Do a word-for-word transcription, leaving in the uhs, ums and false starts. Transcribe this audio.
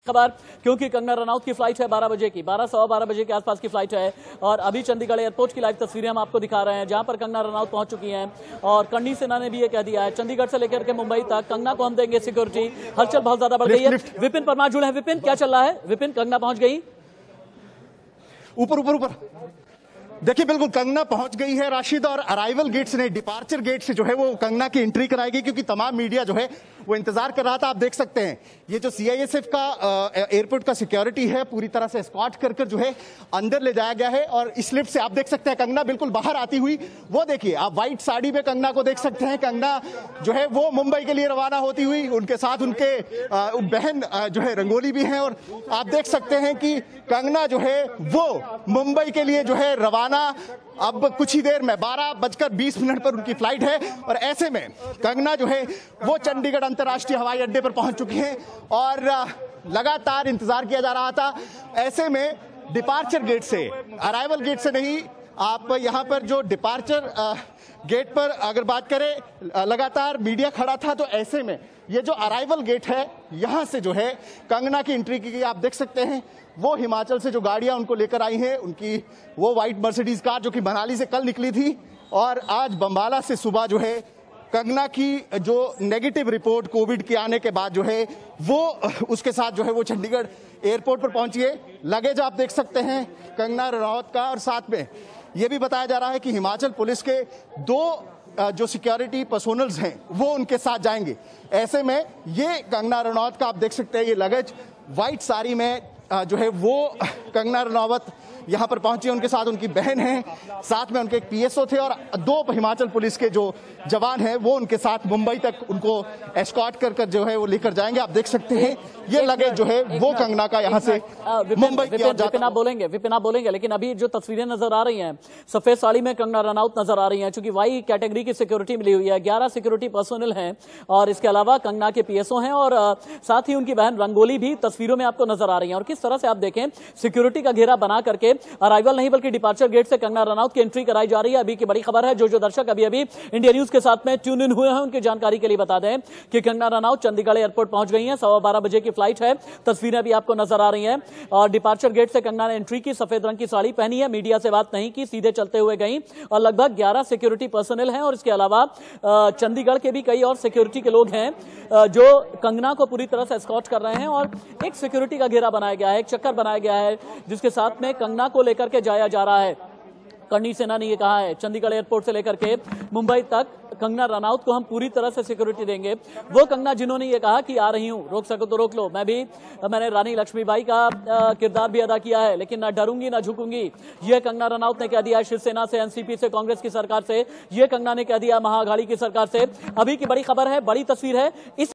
खबर, क्योंकि कंगना रनौत की फ्लाइट है बारह बजे की, बारह सवा बारह बजे के आसपास की फ्लाइट है और अभी चंडीगढ़ एयरपोर्ट की लाइव तस्वीरें हम आपको दिखा रहे हैं जहां पर कंगना रनौत पहुंच चुकी हैं और कर्णी सेना ने भी ये कह दिया है चंडीगढ़ से लेकर के मुंबई तक कंगना को हम देंगे सिक्योरिटी। हलचल बहुत ज्यादा बढ़ गई है। विपिन परमार जुड़े हैं। विपिन, क्या चल रहा है? विपिन, कंगना पहुंच गई? ऊपर ऊपर ऊपर देखिए, बिल्कुल कंगना पहुंच गई है राशिद, और अराइवल गेट से नहीं, डिपार्चर गेट से जो है वो कंगना की एंट्री कराएगी, क्योंकि तमाम मीडिया जो है वो इंतजार कर रहा था। आप देख सकते हैं ये जो सीआईएसएफ का एयरपोर्ट का सिक्योरिटी है पूरी तरह से एस्कॉर्ट कर कर जो है अंदर ले जाया गया है। और इस लिफ्ट से आप देख सकते हैं कंगना बिल्कुल बाहर आती हुई, वो देखिए आप व्हाइट साड़ी में कंगना को देख सकते हैं। कंगना जो है वो मुंबई के लिए रवाना होती हुई, उनके साथ उनके आ, बहन आ, जो है रंगोली भी हैं, और आप देख सकते हैं कि कंगना जो है वो मुंबई के लिए जो है रवाना अब कुछ ही देर में बारह बजकर बीस मिनट पर उनकी फ्लाइट है। और ऐसे में कंगना जो है वो चंडीगढ़ अंतर्राष्ट्रीय हवाई अड्डे पर पहुंच चुकी हैं और लगातार इंतजार किया जा रहा था। ऐसे में डिपार्चर गेट से, अराइवल गेट से नहीं, आप यहां पर जो डिपार्चर गेट पर अगर बात करें लगातार मीडिया खड़ा था, तो ऐसे में ये जो अराइवल गेट है यहां से जो है कंगना की एंट्री की गई। आप देख सकते हैं वो हिमाचल से जो गाड़ियां उनको लेकर आई हैं, उनकी वो व्हाइट मर्सिडीज कार जो कि मनाली से कल निकली थी और आज बम्बाला से सुबह जो है कंगना की जो नेगेटिव रिपोर्ट कोविड के आने के बाद जो है वो उसके साथ जो है वो चंडीगढ़ एयरपोर्ट पर पहुंची है। लगेज आप देख सकते हैं कंगना रनौत का, और साथ में ये भी बताया जा रहा है कि हिमाचल पुलिस के दो जो सिक्योरिटी पर्सोनल्स हैं वो उनके साथ जाएंगे। ऐसे में ये कंगना रनौत का आप देख सकते हैं ये लगेज व्हाइट साड़ी में जो है वो कंगना रनौत यहाँ पर पहुंची, उनके साथ उनकी बहन है, साथ में उनके एक पीएसओ थे और दो हिमाचल पुलिस के जो जवान हैं वो उनके साथ मुंबई तक उनको एस्कॉर्ट कर कर जो है वो लेकर जाएंगे। आप देख सकते हैं ये लगेज जो है वो कंगना का यहाँ से मुंबई की ओर जाता है। विपिन आप बोलेंगे, विपिन आप बोलेंगे, लेकिन अभी जो तस्वीरें नजर आ रही हैं सफेद साड़ी में कंगना रनौत नजर आ रही हैं, चूंकि वाई कैटेगरी की सिक्योरिटी मिली हुई है, ग्यारह सिक्योरिटी पर्सोनल हैं और इसके अलावा कंगना के पीएसओ हैं और साथ ही उनकी बहन रंगोली भी तस्वीरों में आपको नजर आ रही है। और किस तरह से आप देखें सिक्योरिटी का घेरा बना करके अराइवल नहीं बल्कि डिपार्चर गेट से कंगना रनौत की एंट्री कराई जा रही है। अभी की बड़ी खबर है, जो जो दर्शक अभी अभी इंडिया न्यूज के साथ में ट्यून इन हुए हैं उनकी जानकारी के लिए बता दें कि कंगना रनौत चंडीगढ़ एयरपोर्ट पहुंच गई हैं। सवा बारह बजे की फ्लाइट है, तस्वीरें भी आपको नजर आ रही हैं और डिपार्चर गेट से कंगना ने एंट्री की, सफेद रंग की साड़ी पहनी है, मीडिया से बात नहीं की, सीधे चलते हुए गई और लगभग ग्यारह सिक्योरिटी पर्सनल हैं और इसके अलावा चंडीगढ़ के भी कई और सिक्योरिटी के लोग हैं जो कंगना को पूरी तरह से एस्कॉर्ट कर रहे हैं और एक सिक्योरिटी का घेरा बनाया गया है, एक चक्कर बनाया गया है जिसके साथ में कंगना को लेकर के जाया जा रहा है। कर्णी सेना ने यह कहा है चंडीगढ़ एयरपोर्ट से लेकर के मुंबई तक कंगना रनौत को हम पूरी तरह से सिक्योरिटी देंगे। वो कंगना जिन्होंने ये कहा कि आ रही हूं, रोक सको तो रोक लो, मैं भी मैंने रानी लक्ष्मीबाई का किरदार भी अदा किया है लेकिन ना डरूंगी ना झुकूंगी, ये कंगना रनौत ने कह दिया शिवसेना से, एनसीपी से, कांग्रेस की सरकार से, ये कंगना ने कह दिया महाअघाड़ी की सरकार से। अभी की बड़ी खबर है, बड़ी तस्वीर है इस